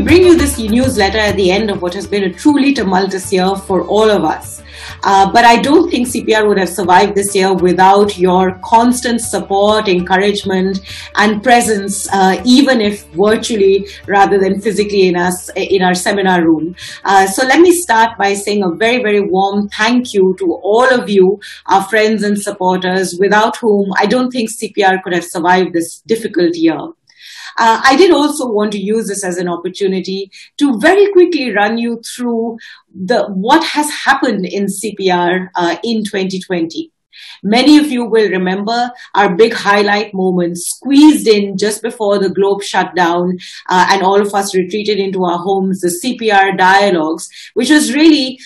bring you this newsletter at the end of what has been a truly tumultuous year for all of us. But I don't think CPR would have survived this year without your constant support, encouragement, and presence, even if virtually rather than physically in our seminar room. So let me start by saying a very, very warm thank you to all of you, our friends and supporters, without whom I don't think CPR could have survived this difficult year. I did also want to use this as an opportunity to very quickly run you through what has happened in CPR in 2020. Many of you will remember our big highlight moment squeezed in just before the globe shut down and all of us retreated into our homes, the CPR Dialogues, which was really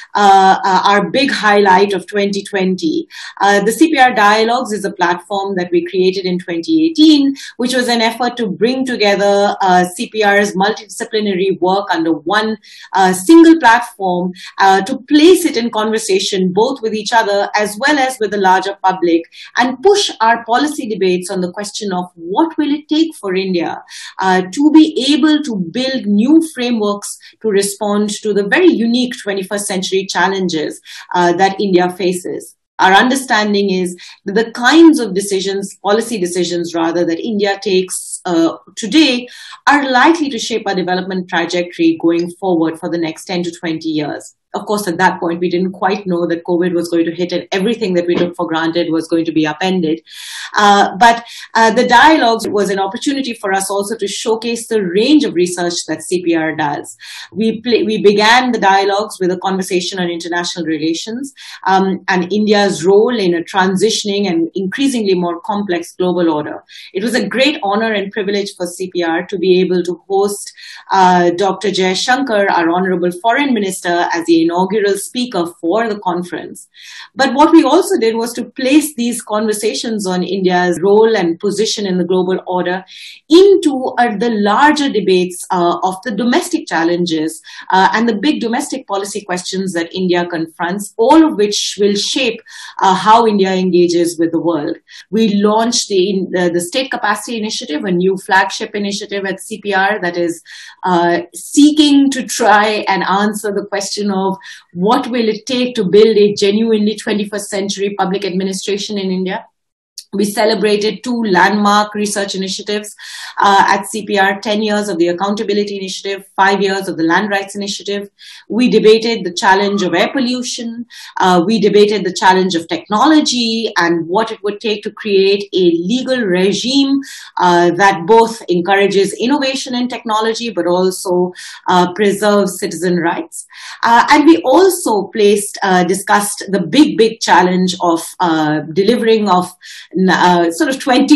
our big highlight of 2020. The CPR Dialogues is a platform that we created in 2018, which was an effort to bring together CPR's multidisciplinary work under one single platform to place it in conversation both with each other as well as with the larger public, and push our policy debates on the question of what will it take for India to be able to build new frameworks to respond to the very unique 21st century challenges that India faces. Our understanding is that the kinds of decisions, policy decisions rather, that India takes today are likely to shape our development trajectory going forward for the next 10 to 20 years. Of course, at that point, we didn't quite know that COVID was going to hit and everything that we took for granted was going to be upended. But the dialogues was an opportunity for us also to showcase the range of research that CPR does. We began the dialogues with a conversation on international relations and India's role in a transitioning and increasingly more complex global order. It was a great honor and privilege for CPR to be able to host Dr. Jaishankar, our Honorable Foreign Minister, as the inaugural speaker for the conference. But what we also did was to place these conversations on India's role and position in the global order into the larger debates of the domestic challenges and the big domestic policy questions that India confronts, all of which will shape how India engages with the world. We launched the State Capacity Initiative, a new flagship initiative at CPR that is seeking to try and answer the question of what will it take to build a genuinely 21st century public administration in India. We celebrated 2 landmark research initiatives at CPR, 10 years of the Accountability Initiative, 5 years of the Land Rights Initiative. We debated the challenge of air pollution. We debated the challenge of technology and what it would take to create a legal regime that both encourages innovation in technology but also preserves citizen rights. And we also discussed the big challenge of delivering of sort of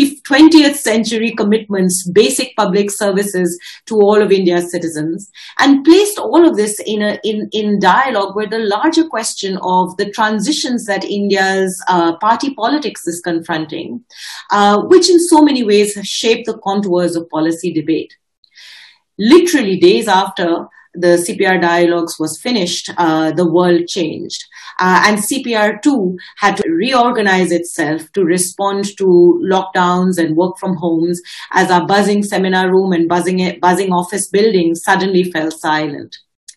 20th century commitments, basic public services to all of India's citizens, and placed all of this in dialogue with the larger question of the transitions that India's party politics is confronting, which in so many ways have shaped the contours of policy debate. Literally days after the CPR Dialogues was finished, the world changed. And CPR too had to reorganize itself to respond to lockdowns and work from homes as our buzzing seminar room and buzzing office buildings suddenly fell silent.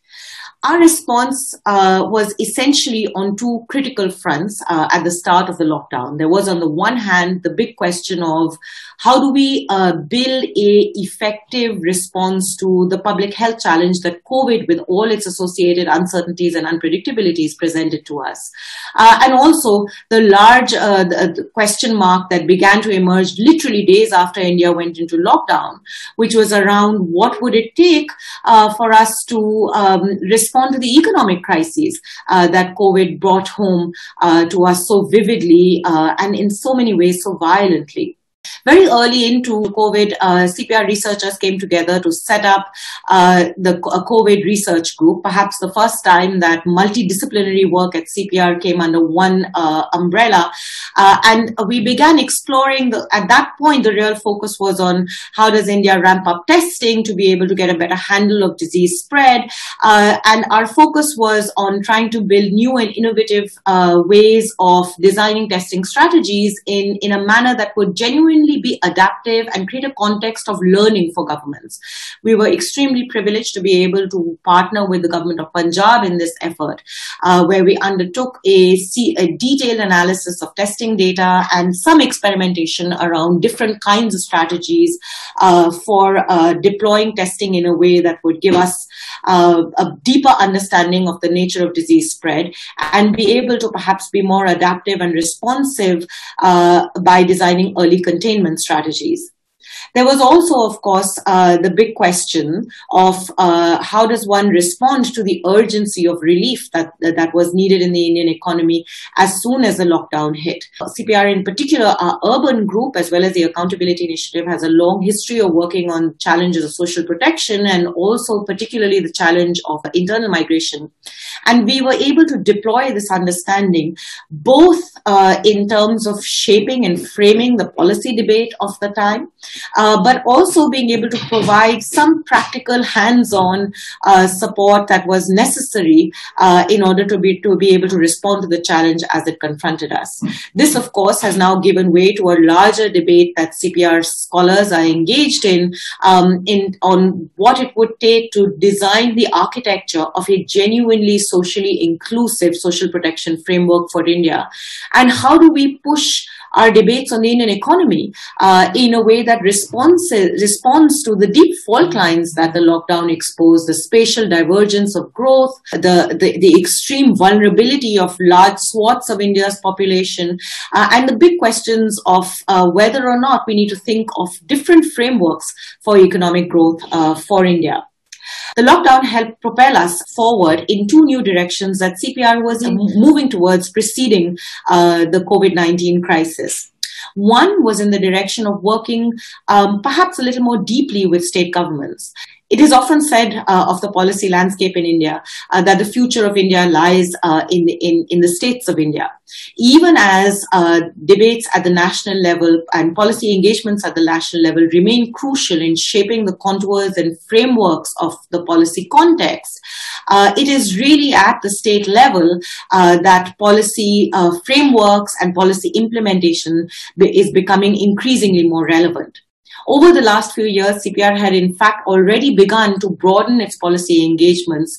Our response was essentially on 2 critical fronts at the start of the lockdown. There was, on the one hand, the big question of how do we build a effective response to the public health challenge that COVID, with all its associated uncertainties and unpredictabilities, presented to us. And also the large the question mark that began to emerge literally days after India went into lockdown, which was around what would it take for us to respond to the economic crises that COVID brought home to us so vividly and in so many ways so violently. Very early into COVID, CPR researchers came together to set up the COVID research group, perhaps the first time that multidisciplinary work at CPR came under one umbrella. And we began exploring, at that point, the real focus was on how does India ramp up testing to be able to get a better handle of disease spread. And our focus was on trying to build new and innovative ways of designing testing strategies in a manner that would genuinely really be adaptive and create a context of learning for governments. We were extremely privileged to be able to partner with the government of Punjab in this effort, where we undertook a detailed analysis of testing data and some experimentation around different kinds of strategies for deploying testing in a way that would give us a deeper understanding of the nature of disease spread and be able to perhaps be more adaptive and responsive by designing early containment strategies. There was also, of course, the big question of how does one respond to the urgency of relief that was needed in the Indian economy as soon as the lockdown hit. CPR in particular, our urban group, as well as the Accountability Initiative, has a long history of working on challenges of social protection and also particularly the challenge of internal migration. And we were able to deploy this understanding both in terms of shaping and framing the policy debate of the time, but also being able to provide some practical hands-on support that was necessary in order to be able to respond to the challenge as it confronted us. This, of course, has now given way to a larger debate that CPR scholars are engaged in on what it would take to design the architecture of a genuinely socially inclusive social protection framework for India. And how do we push our debates on the Indian economy in a way that responds to the deep fault lines that the lockdown exposed, the spatial divergence of growth, the extreme vulnerability of large swaths of India's population, and the big questions of whether or not we need to think of different frameworks for economic growth for India. The lockdown helped propel us forward in two new directions that CPR was moving towards preceding the COVID-19 crisis. One was in the direction of working perhaps a little more deeply with state governments. It is often said of the policy landscape in India that the future of India lies in the states of India. Even as debates at the national level and policy engagements at the national level remain crucial in shaping the contours and frameworks of the policy context, it is really at the state level that policy frameworks and policy implementation is becoming increasingly more relevant. Over the last few years, CPR had in fact already begun to broaden its policy engagements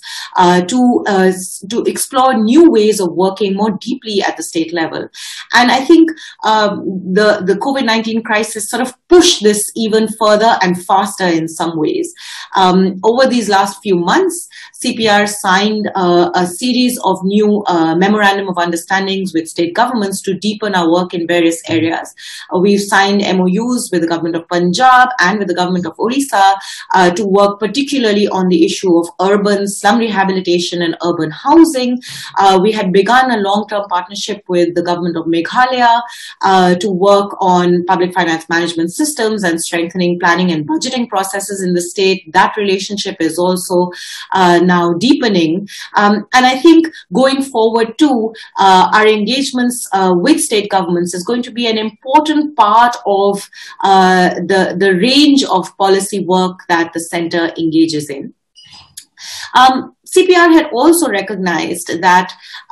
to explore new ways of working more deeply at the state level. And I think the COVID-19 crisis sort of pushed this even further and faster in some ways. Over these last few months, CPR signed a series of new memorandum of understandings with state governments to deepen our work in various areas. We've signed MOUs with the government of Punjab and with the government of Odisha to work particularly on the issue of urban slum rehabilitation and urban housing. We had begun a long-term partnership with the government of Meghalaya to work on public finance management systems and strengthening planning and budgeting processes in the state. That relationship is also now deepening. And I think going forward too, our engagements with state governments is going to be an important part of the range of policy work that the center engages in. CPR had also recognized that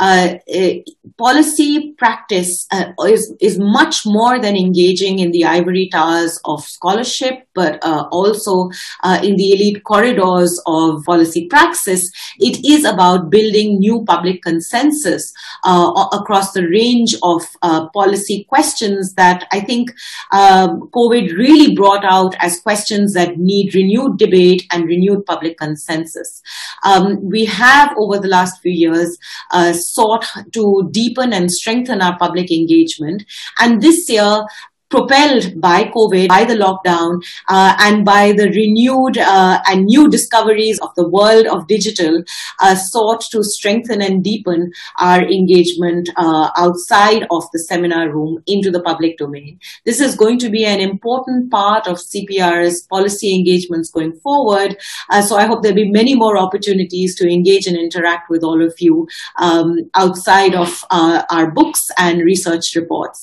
policy practice is much more than engaging in the ivory towers of scholarship, but also in the elite corridors of policy praxis. It is about building new public consensus across the range of policy questions that I think COVID really brought out as questions that need renewed debate and renewed public consensus. We have, over the last few years, sought to deepen and strengthen our public engagement. And this year, propelled by COVID, by the lockdown, and by the renewed and new discoveries of the world of digital, sought to strengthen and deepen our engagement outside of the seminar room into the public domain. This is going to be an important part of CPR's policy engagements going forward. So I hope there'll be many more opportunities to engage and interact with all of you outside of our books and research reports.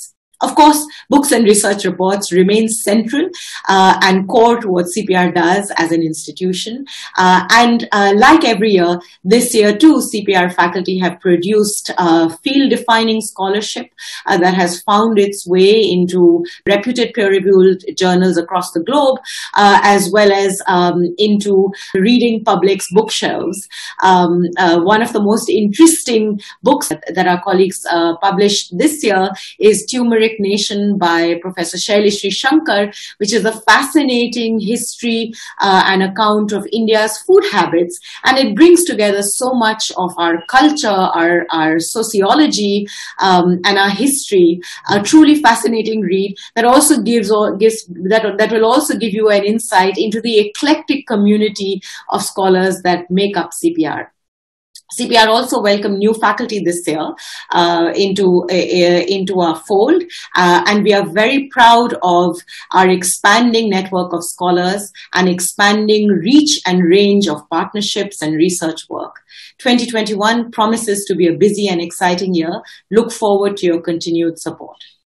Of course, books and research reports remain central and core to what CPR does as an institution. And like every year, this year too, CPR faculty have produced field-defining scholarship that has found its way into reputed peer-reviewed journals across the globe, as well as into reading public's bookshelves. One of the most interesting books that our colleagues published this year is Turmeric Nation by Professor Shailishri Shankar, which is a fascinating history and account of India's food habits. And it brings together so much of our culture, our sociology, and our history. A truly fascinating read that also that will also give you an insight into the eclectic community of scholars that make up CPR. CPR also welcomed new faculty this year into our fold, and we are very proud of our expanding network of scholars and expanding reach and range of partnerships and research work. 2021 promises to be a busy and exciting year. Look forward to your continued support.